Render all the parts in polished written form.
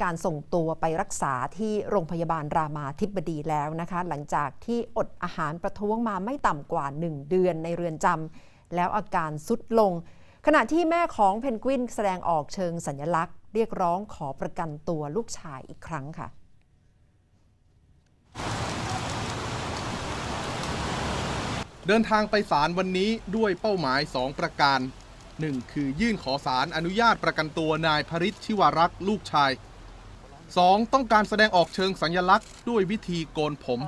การส่งตัวไปรักษาที่โรงพยาบาลรามาธิบดีแล้วนะคะหลังจากที่อดอาหารประท้วงมาไม่ต่ำกว่า1 เดือนในเรือนจำแล้วอาการทรุดลงขณะที่แม่ของเพนกวินแสดงออกเชิงสัญลักษณ์เรียกร้องขอประกันตัวลูกชายอีกครั้งค่ะเดินทางไปศาลวันนี้ด้วยเป้าหมาย2ประการ1คือยื่นขอศาลอนุญาตประกันตัวนายพริช ชิวารักษ์ลูกชาย2ต้องการแสดงออกเชิงสัญลักษณ์ด้วยวิธีโกนผม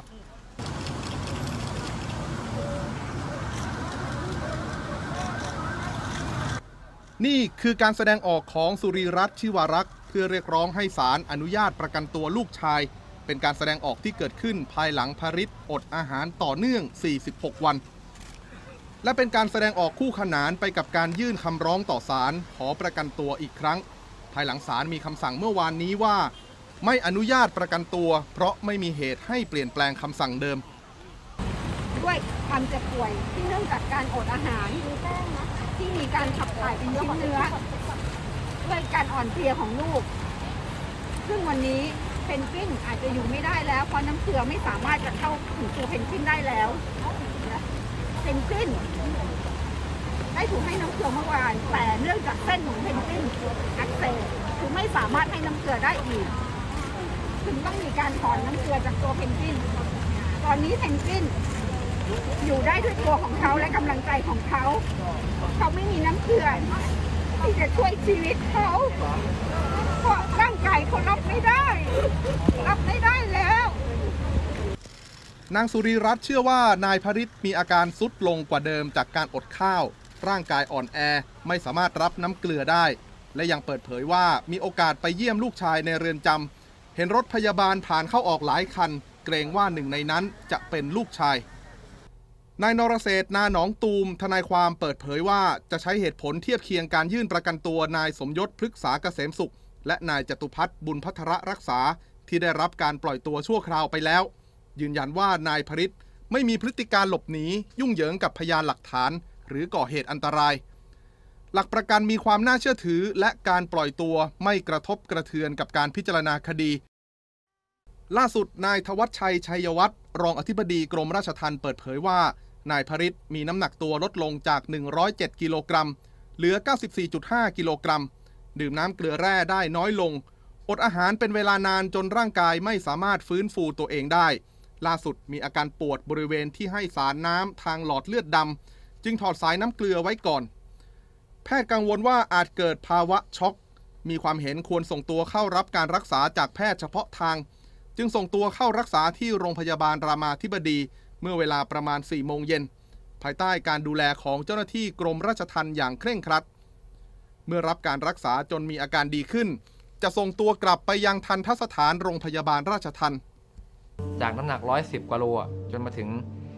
นี่คือการแสดงออกของสุริรัตน์ ชิวารักษ์เพื่อเรียกร้องให้ศาลอนุญาตประกันตัวลูกชายเป็นการแสดงออกที่เกิดขึ้นภายหลังพริชอดอาหารต่อเนื่อง46 วันและเป็นการแสดงออกคู่ขนานไปกับการยื่นคำร้องต่อศาลขอประกันตัวอีกครั้งภายหลังศาลมีคำสั่งเมื่อวานนี้ว่าไม่อนุญาตประกันตัวเพราะไม่มีเหตุให้เปลี่ยนแปลงคำสั่งเดิมด้วยความเจ็บป่วยที่เนื่องจากการอดอาหารที่มีการขับถ่ายเป็นชิ้นเนื้อด้วยการอ่อนเพลียของลูกซึ่งวันนี้เพนกวินอาจจะอยู่ไม่ได้แล้วเพราะน้ำเกลือไม่สามารถจะเข้าถึงตัวเพนกวินได้แล้วเพนกวินได้ถูกให้น้ำเกลือเมื่อวานแต่เนื่องจากเส้นของเพนกวินอักเสบคือไม่สามารถให้น้ำเกลือได้อีกถึงต้องมีการถอนน้ำเกลือจากตัวเพนกวินตอนนี้เพนกวินอยู่ได้ด้วยตัวของเขาและกำลังใจของเขาไม่มีน้ำเกลือที่จะช่วยชีวิตเขาเพราะร่างกายเขารับไม่ได้แล้วนางสุริรัตน์เชื่อว่านายพริชมีอาการทรุดลงกว่าเดิมจากการอดข้าวร่างกายอ่อนแอไม่สามารถรับน้ำเกลือได้และยังเปิดเผยว่ามีโอกาสไปเยี่ยมลูกชายในเรือนจำเห็นรถพยาบาลผ่านเข้าออกหลายคันเกรงว่าหนึ่งในนั้นจะเป็นลูกชายนายนรเศรษฐ์ นาหนองตูมทนายความเปิดเผยว่าจะใช้เหตุผลเทียบเคียงการยื่นประกันตัวนายสมยศ พฤกษาเกษมสุขและนายจตุพัฒน์ บุญภัทรรักษาที่ได้รับการปล่อยตัวชั่วคราวไปแล้วยืนยันว่านายพริชไม่มีพฤติการหลบหนียุ่งเหยิงกับพยานหลักฐานหรือก่อเหตุอันตรายหลักประกันมีความน่าเชื่อถือและการปล่อยตัวไม่กระทบกระเทือนกับการพิจารณาคดีล่าสุดนายธวัชชัย ชัยวัฒน์รองอธิบดีกรมราชทัณฑ์เปิดเผยว่านายพริชมีน้ำหนักตัวลดลงจาก107กิโลกรัมเหลือ 94.5 กิโลกรัมดื่มน้ำเกลือแร่ได้น้อยลงอดอาหารเป็นเวลานานจนร่างกายไม่สามารถฟื้นฟูตัวเองได้ล่าสุดมีอาการปวดบริเวณที่ให้สารน้ำทางหลอดเลือดดำจึงถอดสายน้ำเกลือไว้ก่อนแพทย์กังวลว่าอาจเกิดภาวะช็อกมีความเห็นควรส่งตัวเข้ารับการรักษาจากแพทย์เฉพาะทางจึงส่งตัวเข้ารักษาที่โรงพยาบาลรามาธิบดีเมื่อเวลาประมาณ 4 โมงเย็นภายใต้การดูแลของเจ้าหน้าที่กรมราชทัณฑ์อย่างเคร่งครัดเมื่อรับการรักษาจนมีอาการดีขึ้นจะส่งตัวกลับไปยังทัณฑสถานโรงพยาบาลราชทัณฑ์จากน้ำหนัก110 กว่าโลจนมาถึง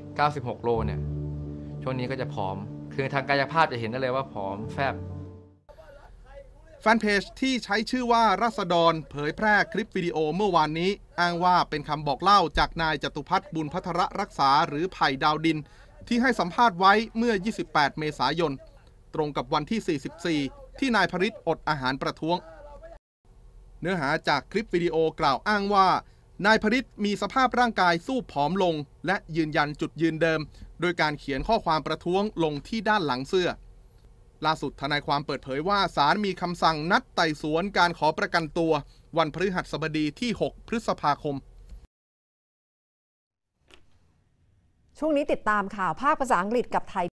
96 โลเนี่ยช่วงนี้ก็จะผอมคือทางกายภาพจะเห็นได้เลยว่าผอมแฟบแฟนเพจที่ใช้ชื่อว่าราษฎรเผยแพร่คลิปวิดีโอเมื่อวานนี้อ้างว่าเป็นคำบอกเล่าจากนายจตุพัฒน์ บุญภัทรรักษาหรือไผ่ดาวดินที่ให้สัมภาษณ์ไว้เมื่อ28 เมษายนตรงกับวันที่ 44 ที่นายพริชอดอาหารประท้วงเนื้อหาจากคลิปวิดีโอกล่าวอ้างว่านายพริชมีสภาพร่างกายสู้ผอมลงและยืนยันจุดยืนเดิมโดยการเขียนข้อความประท้วงลงที่ด้านหลังเสื้อล่าสุดทนายความเปิดเผยว่าศาลมีคำสั่งนัดไต่สวนการขอประกันตัววันพฤหัสบดีที่ 6 พฤษภาคมช่วงนี้ติดตามข่าวภาคภาษาอังกฤษกับไทย